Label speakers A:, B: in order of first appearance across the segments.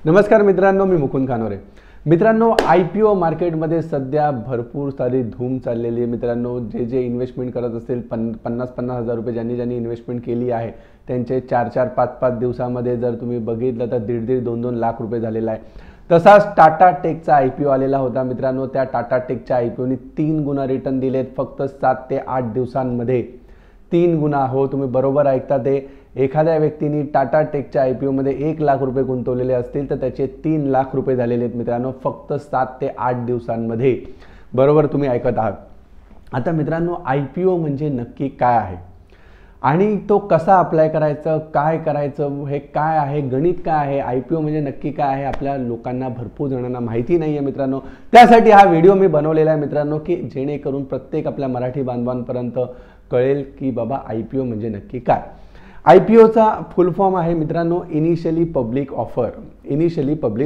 A: नमस्कार मित्रांनो, मी मुकुंद कानोरे। मित्रांनो, IPO मार्केटमध्ये सध्या भरपूर सारी धूम चाललेली आहे। मित्रांनो, जे इन्व्हेस्टमेंट करत असतील 50-50 हजार रुपये ज्यांनी इन्व्हेस्टमेंट केली आहे त्यांचे 4-4, 5-5 दिवसामध्ये जर तुम्ही बघितलं तर 1.5-2 लाख रुपये झालेला आहे। तसाच टाटा टेकचा IPO आलेला होता मित्रांनो। त्या टाटा टेकच्या IPOने 3 गुणा रिटर्न दिलेत फक्त 7 ते 8 दिवसांमध्ये। 3 गुणा, हो तुम्ही बरोबर ऐकता ते। एखाद्या व्यक्तीने टाटा टेकच्या IPO मध्ये 1 लाख रुपये गुंतवलेले असतील तर त्याचे 3 लाख रुपये झालेले आहेत मित्रांनो फक्त 7 ते 8 दिवसांमध्ये। बरोबर तुम्ही ऐकत आहात। आता मित्रांनो, IPO म्हणजे नक्की काय आहे आणि तो कसा अप्लाय करायचा, काय करायचं, हे काय आहे, गणित काय आहे, IPO म्हणजे नक्की काय आहे, आपल्या लोकांना भरपूर जणांना माहिती नाही आहे मित्रांनो। त्यासाठी हा व्हिडिओ मी बनवलेला आहे मित्रांनो की जेणेकरून प्रत्येक आपल्या मराठी बांधवांपर्यंत कळेल की बाबा IPO म्हणजे नक्की काय। IPOचा फुल फॉर्म आहे मित्रांनो initially public offer. Initially public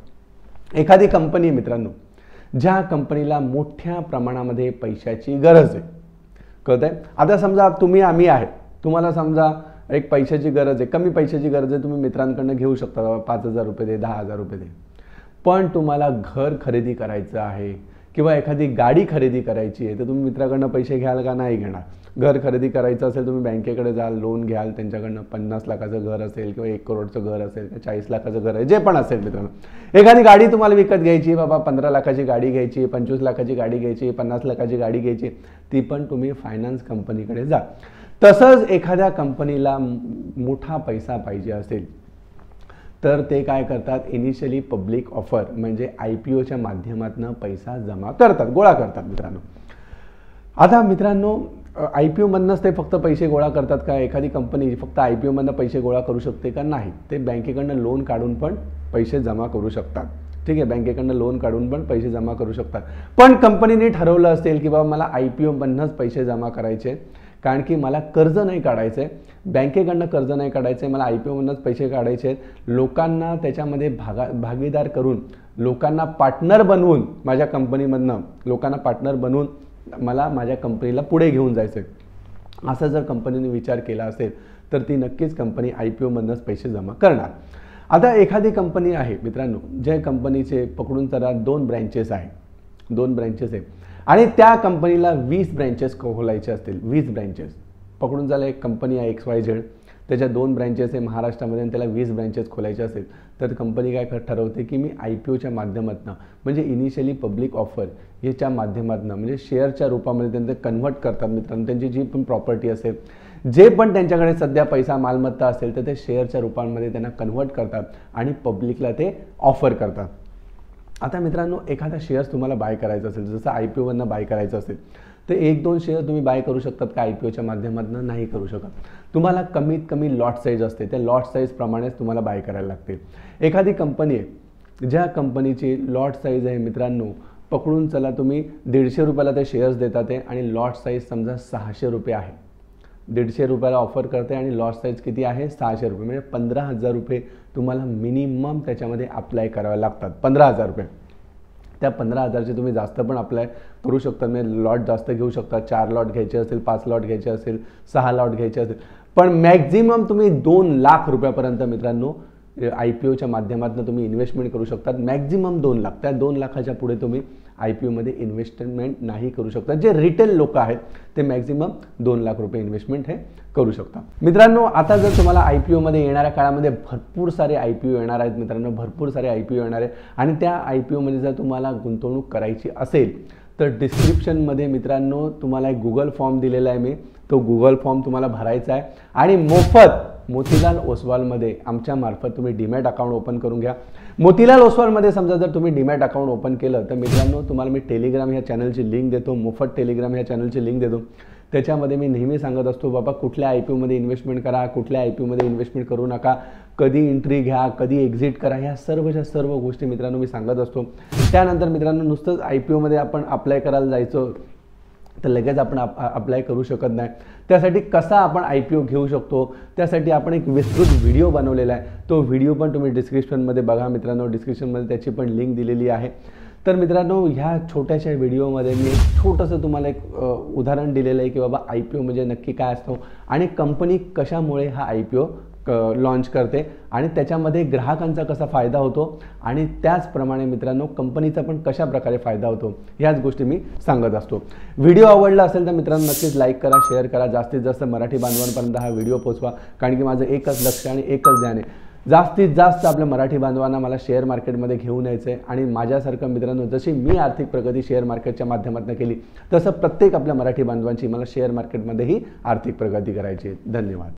A: offer एखादी कंपनी मित्रांनो ज्या कंपनीला मोठ्या प्रमाणामध्ये पैशाची गरज आहे, कळतंय। आता समजा तुम्ही आम्ही आहे, तुम्हाला समजा एक पैशाची गरज आहे, कमी पैशाची गरज आहे, तुम्ही मित्रांकडून घेऊ शकता 5,000 रुपये दे, 10,000 रुपये दे। पण तुम्हाला घर खरेदी करायचं आहे किंवा एखादी गाडी खरेदी करायची आहे तर तुम्ही मित्राकडून पैसे घ्याल का नाही घेणार। घर खरेदी करायचं असेल तुम्ही बँकेकडे जाल, लोन घ्याल, त्यांच्याकडनं 50 लाखाचं घर असेल किंवा 1 करोडचं घर असेल किंवा 40 लाखाचं घर आहे, जे पण असेल मित्रांनो। एखादी गाडी तुम्हाला विकत घ्यायची, बाबा 15 लाखाची गाडी घ्यायची, 25 लाखाची गाडी घ्यायची, 50 लाखाची गाडी घ्यायची, ती पण तुम्ही फायनान्स कंपनीकडे जा। तसंच एखाद्या कंपनीला मोठा पैसा पाहिजे असेल तर ते काय करतात, इनिशियली पब्लिक ऑफर म्हणजे IPOच्या माध्यमातून पैसा जमा करतात, गोळा करतात मित्रांनो। आता मित्रांनो, IPO मधनंच ते फक्त पैसे गोळा करतात का? एखादी कंपनी फक्त IPO मधनं पैसे गोळा करू शकते का? नाही, ते बँकेकडनं लोन काढून पण पैसे जमा करू शकतात। ठीक आहे, बँकेकडनं लोन काढून पण पैसे जमा करू शकतात। पण कंपनीने ठरवलं असेल की बाबा मला IPO मधनंच पैसे जमा करायचे, कारण की मला कर्ज नाही काढायचं आहे, बँकेकडनं कर्ज नाही काढायचं आहे, मला IPO मधनंच पैसे काढायचे आहेत। लोकांना त्याच्यामध्ये भागीदार करून, लोकांना पार्टनर बनवून, माझ्या कंपनीमधनं लोकांना पार्टनर बनवून मला माझ्या कंपनीला पुढे घेऊन जायचं आहे, असं जर कंपनीने विचार केला असेल तर ती नक्कीच कंपनी IPO मधनंच पैसे जमा करणार। आता एखादी कंपनी आहे मित्रांनो ज्या कंपनीचे पकडून चला 2 ब्रँचेस आहे, 2 ब्रँचेस आहे आणि त्या कंपनीला 20 ब्रँचेस खोलायचे असतील, 20 ब्रँचेस पकडून चला एक कंपनी आहे XYZ, त्याच्या 2 ब्रँचेस आहे महाराष्ट्रामध्ये आणि त्याला 20 ब्रँचेस खोलायचे असेल तर कंपनी काय ठरवते की मी IPOच्या माध्यमातून म्हणजे इनिशियली पब्लिक ऑफर याच्या माध्यमातून म्हणजे शेअरच्या रूपामध्ये त्यांचे कन्व्हर्ट करतात मित्रांनो। त्यांची जी पण प्रॉपर्टी असेल, जे पण त्यांच्याकडे सध्या पैसा मालमत्ता असेल तर ते शेअरच्या रूपामध्ये त्यांना कन्व्हर्ट करतात आणि पब्लिकला ते ऑफर करतात। आता मित्रांनो, एखादा शेअर्स तुम्हाला बाय करायचा असेल, जसं IPO मधनं बाय करायचं असेल तर 1-2 शेअर तुम्ही बाय करू शकतात का? IPOच्या माध्यमातून नाही करू शकत। तुम्हाला कमीत कमी लॉट साईज असते, त्या लॉट साईज प्रमाणेच तुम्हाला बाय करायला लागते। एखादी कंपनी आहे ज्या कंपनीची लॉट साईज आहे मित्रांनो पकडून चला तुम्ही 150 रुपयाला ते शेअर्स देतात आणि लॉट साईज समजा 600 रुपये आहे, 150 रुपयाला ऑफर करते आणि लॉट साईज किती आहे? 600 रुपये, म्हणजे 15,000 रुपये तुम्हाला मिनिमम त्याच्यामध्ये अप्लाय करावे लागतात। 15,000 रुपये, त्या 15,000चे तुम्ही जास्त पण अप्लाय करू शकता, म्हणजे लॉट जास्त घेऊ शकता। 4 लॉट घ्यायचे असेल, 5 लॉट घ्यायचे असेल, 6 लॉट घ्यायचे असेल, पण मॅक्झिमम तुम्ही 2 लाख रुपयापर्यंत मित्रांनो IPOच्या माध्यमातून तुम्ही इन्व्हेस्टमेंट करू शकतात। मॅक्झिमम 2 लाख, त्या 2 लाखाच्या पुढे तुम्ही IPO मध्ये इन्व्हेस्टमेंट नाही करू शकता। जे रिटेल लोक आहेत ते मॅक्झिमम 2 लाख रुपये इन्व्हेस्टमेंट हे करू शकता मित्रांनो। आता जर तुम्हाला IPO मध्ये येणाऱ्या काळामध्ये भरपूर सारे IPO येणार आहेत मित्रांनो, भरपूर सारे IPO येणार आहेत आणि त्या IPO मध्ये जर तुम्हाला गुंतवणूक करायची असेल तर डिस्क्रिप्शनमध्ये मित्रांनो तुम्हाला एक गुगल फॉर्म दिलेला आहे, मी तो गुगल फॉर्म तुम्हाला भरायचा आहे आणि मोफत मोतीलाल ओसवालमध्ये आमच्या मार्फत तुम्ही डीमॅट अकाउंट ओपन करून घ्या। मोतीलाल ओसवालमध्ये समजा जर तुम्ही डीमॅट अकाउंट ओपन केलं तर मित्रांनो तुम्हाला मी टेलिग्राम ह्या चॅनलची लिंक देतो, मोफत टेलिग्राम ह्या चॅनलची लिंक देतो। त्याच्यामध्ये मी नेहमी सांगत असतो बाबा कुठल्या IPO मध्ये इन्व्हेस्टमेंट करा, कुठल्या IPO मध्ये इन्व्हेस्टमेंट करू नका, कधी एंट्री घ्या, कधी एक्झिट करा, ह्या सर्व गोष्टी मित्रांनो मी सांगत असतो। त्यानंतर मित्रांनो नुसतंच IPO मध्ये आपण अप्लाय करायला जायचं तर लगेच आपण अप्लाय करू शकत नाही। त्यासाठी कसा आपण IPO घेऊ शकतो त्यासाठी आपण एक विस्तृत व्हिडिओ बनवलेला आहे, तो व्हिडिओ पण तुम्ही डिस्क्रिप्शनमध्ये बघा मित्रांनो, डिस्क्रिप्शनमध्ये त्याची पण लिंक दिलेली आहे। तर मित्रांनो, ह्या छोट्याशा व्हिडिओमध्ये मी एक छोटंसं तुम्हाला एक उदाहरण दिलेलं आहे की बाबा IPO म्हणजे नक्की काय असतो आणि कंपनी कशामुळे हा IPO लॉन्च करते आणि त्याच्यामध्ये ग्राहकांचा कसा फायदा होतो आणि त्याचप्रमाणे मित्रांनो कंपनीचा पण कशा प्रकारे फायदा होतो ह्याच गोष्टी मी सांगत असतो. व्हिडिओ आवडला असेल तर मित्रांनो नक्कीच लाईक करा, शेअर करा, जास्तीत जास्त मराठी बांधवांपर्यंत हा व्हिडिओ पोहोचवा. कारण की माझं एकच लक्ष आणि एकच ध्यान आहे, जास्तीत जास्त आपल्या मराठी बांधवांना मला शेअर मार्केटमध्ये घेऊन यायचं आहे. आणि माझ्यासारखं मित्रांनो जशी मी आर्थिक प्रगती शेअर मार्केटच्या माध्यमातून केली तसं प्रत्येक आपल्या मराठी बांधवांची मला शेअर मार्केटमध्येही आर्थिक प्रगती करायची आहे. धन्यवाद.